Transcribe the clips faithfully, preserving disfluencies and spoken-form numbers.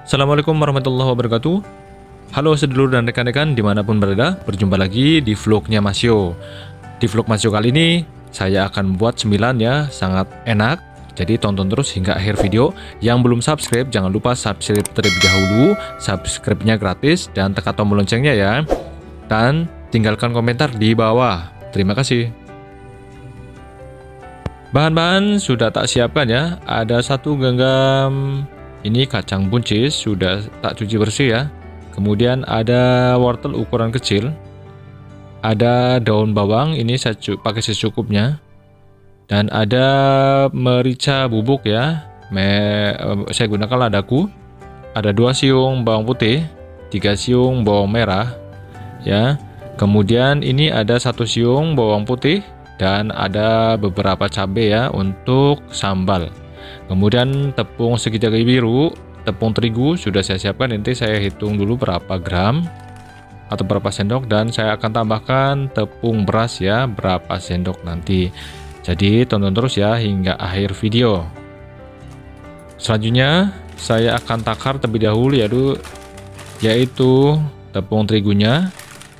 Assalamualaikum warahmatullahi wabarakatuh. Halo sedulur dan rekan-rekan dimanapun berada, berjumpa lagi di vlognya Mas Yo. Di vlog Mas Yo kali ini, saya akan membuat cemilan ya, sangat enak. Jadi tonton terus hingga akhir video. Yang belum subscribe, jangan lupa subscribe terlebih dahulu. Subscribe-nya gratis dan tekan tombol loncengnya ya. Dan tinggalkan komentar di bawah. Terima kasih. Bahan-bahan sudah tak siapkan ya. Ada satu genggam ini kacang buncis sudah tak cuci bersih ya. Kemudian ada wortel ukuran kecil. Ada daun bawang, ini saya pakai secukupnya. Dan ada merica bubuk ya. Me, saya gunakan ladaku. Ada dua siung bawang putih, tiga siung bawang merah ya. Kemudian ini ada satu siung bawang putih dan ada beberapa cabai ya untuk sambal. Kemudian tepung segitiga biru, tepung terigu sudah saya siapkan. Nanti saya hitung dulu berapa gram atau berapa sendok, dan saya akan tambahkan tepung beras ya, berapa sendok nanti. Jadi tonton terus ya hingga akhir video. Selanjutnya saya akan takar terlebih dahulu ya, yaitu tepung terigunya.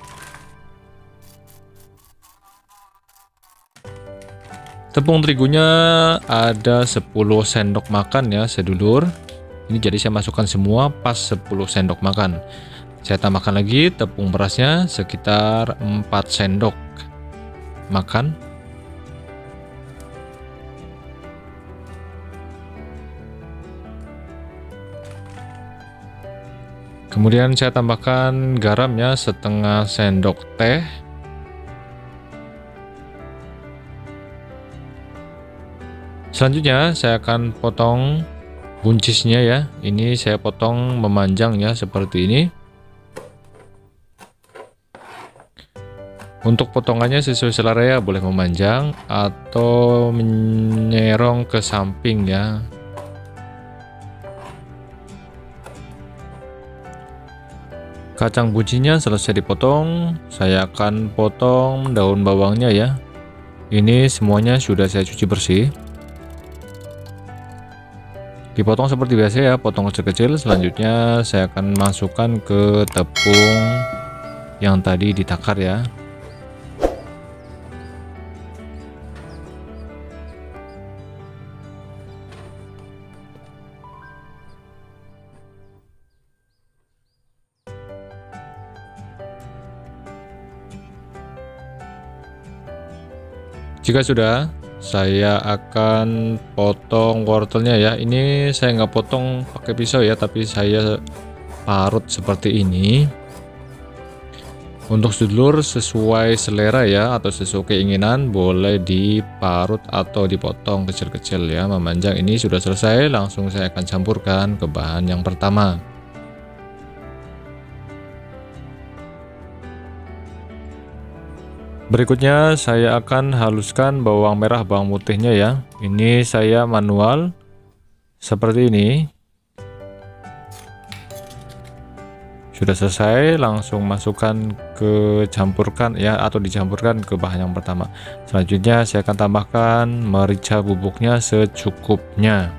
Tepung terigunya ada sepuluh sendok makan ya sedulur. Ini jadi saya masukkan semua pas sepuluh sendok makan. Saya tambahkan lagi tepung berasnya sekitar empat sendok makan. Kemudian saya tambahkan garamnya setengah sendok teh. Selanjutnya saya akan potong buncisnya ya. Ini saya potong memanjang ya seperti ini. Untuk potongannya sesuai selera ya, boleh memanjang atau menyerong ke samping ya. Kacang buncisnya selesai dipotong, saya akan potong daun bawangnya ya. Ini semuanya sudah saya cuci bersih. Dipotong seperti biasa ya, potong kecil-kecil. Selanjutnya saya akan masukkan ke tepung yang tadi ditakar ya. Jika sudah, saya akan potong wortelnya ya. Ini saya nggak potong pakai pisau ya, tapi saya parut seperti ini. Untuk sedulur sesuai selera ya, atau sesuai keinginan, boleh diparut atau dipotong kecil-kecil ya, memanjang. Ini sudah selesai, langsung saya akan campurkan ke bahan yang pertama. Berikutnya saya akan haluskan bawang merah bawang putihnya ya. Ini saya manual seperti ini. Sudah selesai, langsung masukkan ke campurkan ya, atau dicampurkan ke bahan yang pertama. Selanjutnya saya akan tambahkan merica bubuknya secukupnya.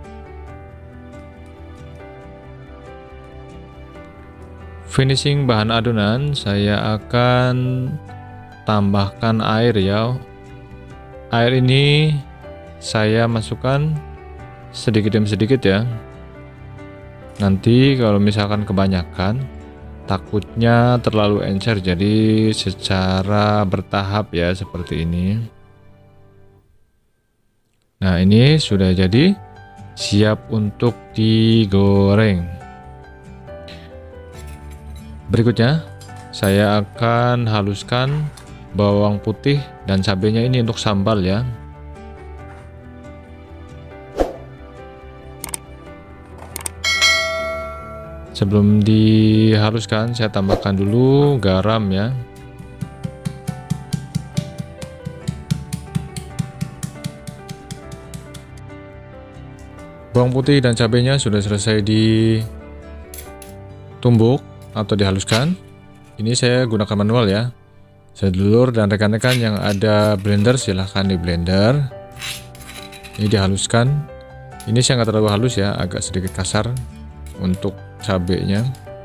Finishing bahan adonan, saya akan tambahkan air ya. Air ini saya masukkan sedikit demi sedikit ya. Nanti kalau misalkan kebanyakan, takutnya terlalu encer, jadi secara bertahap ya seperti ini. Nah, ini sudah jadi, siap untuk digoreng. Berikutnya saya akan haluskan bawang putih dan cabenya ini untuk sambal ya. Sebelum dihaluskan, saya tambahkan dulu garam ya. Bawang putih dan cabenya sudah selesai ditumbuk atau dihaluskan. Ini saya gunakan manual ya. Sedulur dan rekan-rekan yang ada blender, silahkan di blender. Ini dihaluskan. Ini saya nggak terlalu halus ya, agak sedikit kasar. untuk cabenya.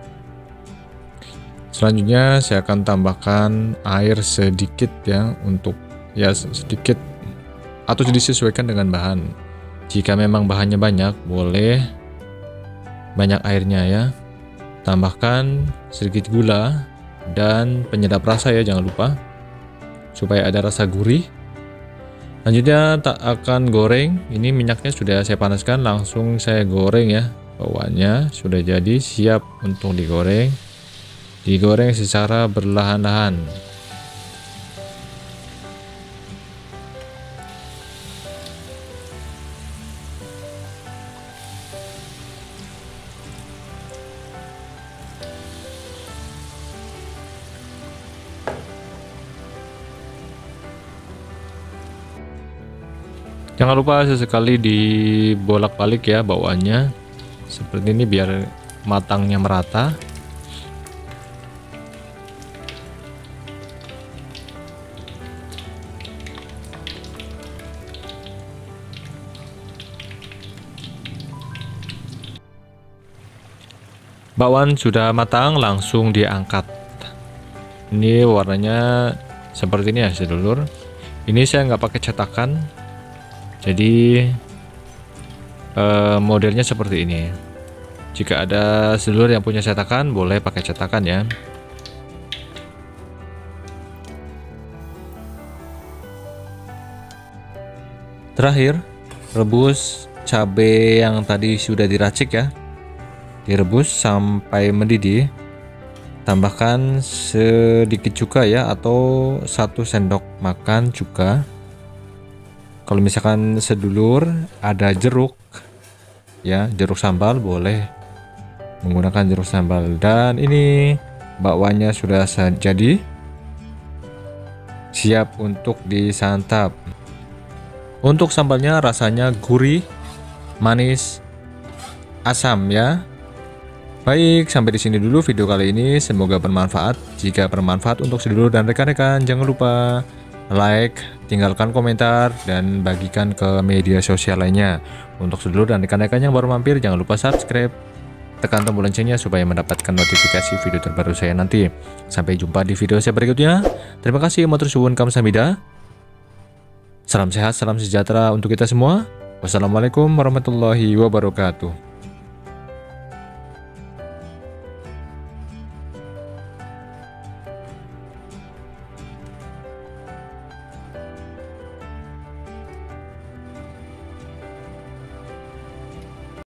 Selanjutnya saya akan tambahkan air sedikit ya, untuk ya sedikit atau disesuaikan dengan bahan. Jika memang bahannya banyak, boleh banyak airnya ya. Tambahkan sedikit gula dan penyedap rasa ya, jangan lupa, supaya ada rasa gurih. Selanjutnya tak akan goreng. Ini minyaknya sudah saya panaskan, langsung saya goreng ya. Bawahnya sudah jadi, siap untuk digoreng. Digoreng secara berlahan-lahan. Jangan lupa sesekali dibolak-balik ya bawaannya, seperti ini biar matangnya merata. Bakwan sudah matang, langsung diangkat. Ini warnanya seperti ini ya sedulur. Ini saya nggak pakai cetakan, jadi eh, modelnya seperti ini. Jika ada sedulur yang punya cetakan, boleh pakai cetakan ya. Terakhir, rebus cabai yang tadi sudah diracik ya. Direbus sampai mendidih. Tambahkan sedikit cuka ya, atau satu sendok makan cuka. Kalau misalkan sedulur ada jeruk ya, jeruk sambal, boleh menggunakan jeruk sambal. Dan ini bakwannya sudah jadi, siap untuk disantap. Untuk sambalnya rasanya gurih, manis, asam ya. Baik, sampai di sini dulu video kali ini. Semoga bermanfaat. Jika bermanfaat untuk sedulur dan rekan-rekan, jangan lupa like, tinggalkan komentar, dan bagikan ke media sosial lainnya. Untuk sedulur dan rekan-rekan yang baru mampir, jangan lupa subscribe, tekan tombol loncengnya supaya mendapatkan notifikasi video terbaru saya nanti. Sampai jumpa di video saya berikutnya. Terima kasih, matur suwun, kamsahamnida. Salam sehat, salam sejahtera untuk kita semua. Wassalamualaikum warahmatullahi wabarakatuh.